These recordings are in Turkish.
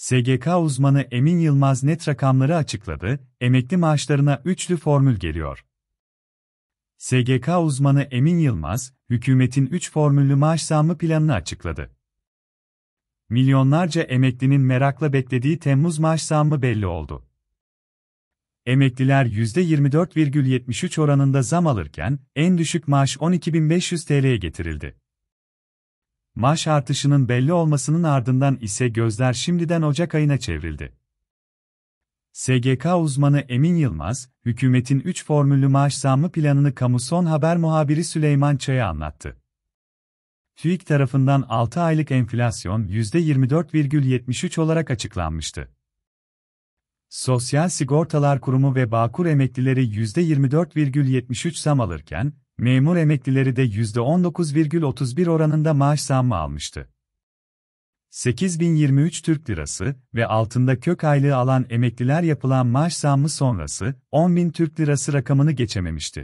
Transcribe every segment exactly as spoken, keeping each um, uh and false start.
S G K uzmanı Emin Yılmaz net rakamları açıkladı, emekli maaşlarına üçlü formül geliyor. S G K uzmanı Emin Yılmaz, hükümetin üç formüllü maaş zammı planını açıkladı. Milyonlarca emeklinin merakla beklediği Temmuz maaş zammı belli oldu. Emekliler yüzde yirmi dört virgül yetmiş üç oranında zam alırken, en düşük maaş on iki bin beş yüz T L'ye getirildi. Maaş artışının belli olmasının ardından ise gözler şimdiden Ocak ayına çevrildi. S G K uzmanı Emin Yılmaz, hükümetin üç formüllü maaş zammı planını Kamu Son Haber muhabiri Süleyman Çay'a anlattı. TÜİK tarafından altı aylık enflasyon yüzde yirmi dört virgül yetmiş üç olarak açıklanmıştı. Sosyal Sigortalar Kurumu ve Bağkur emeklileri yüzde yirmi dört virgül yetmiş üç zam alırken, memur emeklileri de yüzde on dokuz virgül otuz bir oranında maaş zammı almıştı. sekiz bin yirmi üç Türk Lirası ve altında kök aylığı alan emekliler yapılan maaş zammı sonrası on bin Türk Lirası rakamını geçememişti.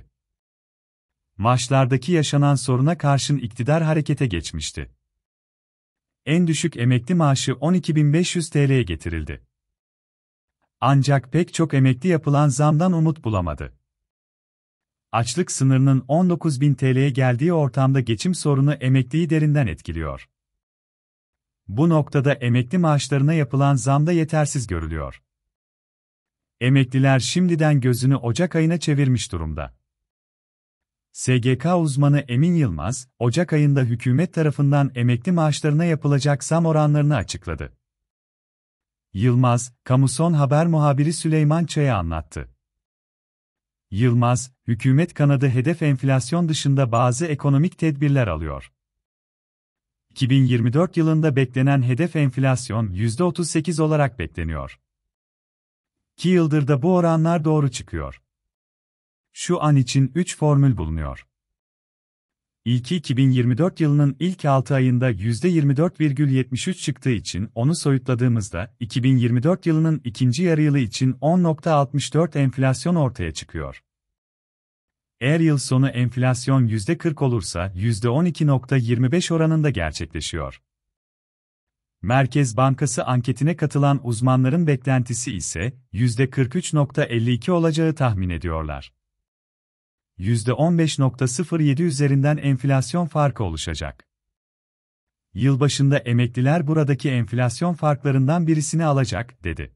Maaşlardaki yaşanan soruna karşın iktidar harekete geçmişti. En düşük emekli maaşı on iki bin beş yüz T L'ye getirildi. Ancak pek çok emekli yapılan zamdan umut bulamadı. Açlık sınırının on dokuz bin T L'ye geldiği ortamda geçim sorunu emekliyi derinden etkiliyor. Bu noktada emekli maaşlarına yapılan zam da yetersiz görülüyor. Emekliler şimdiden gözünü Ocak ayına çevirmiş durumda. S G K uzmanı Emin Yılmaz, Ocak ayında hükümet tarafından emekli maaşlarına yapılacak zam oranlarını açıkladı. Yılmaz, Kamu Son Haber muhabiri Süleyman Çay'a anlattı. Yılmaz, hükümet kanadı hedef enflasyon dışında bazı ekonomik tedbirler alıyor. iki bin yirmi dört yılında beklenen hedef enflasyon yüzde otuz sekiz olarak bekleniyor. iki yıldır da bu oranlar doğru çıkıyor. Şu an için üç formül bulunuyor. İlki iki bin yirmi dört yılının ilk altı ayında yüzde yirmi dört virgül yetmiş üç çıktığı için onu soyutladığımızda iki bin yirmi dört yılının ikinci yarıyılı için on virgül altmış dört enflasyon ortaya çıkıyor. Eğer yıl sonu enflasyon yüzde kırk olursa yüzde on iki virgül yirmi beş oranında gerçekleşiyor. Merkez Bankası anketine katılan uzmanların beklentisi ise yüzde kırk üç virgül elli iki olacağı tahmin ediyorlar. yüzde on beş virgül sıfır yedi üzerinden enflasyon farkı oluşacak. Yılbaşında emekliler buradaki enflasyon farklarından birisini alacak, dedi.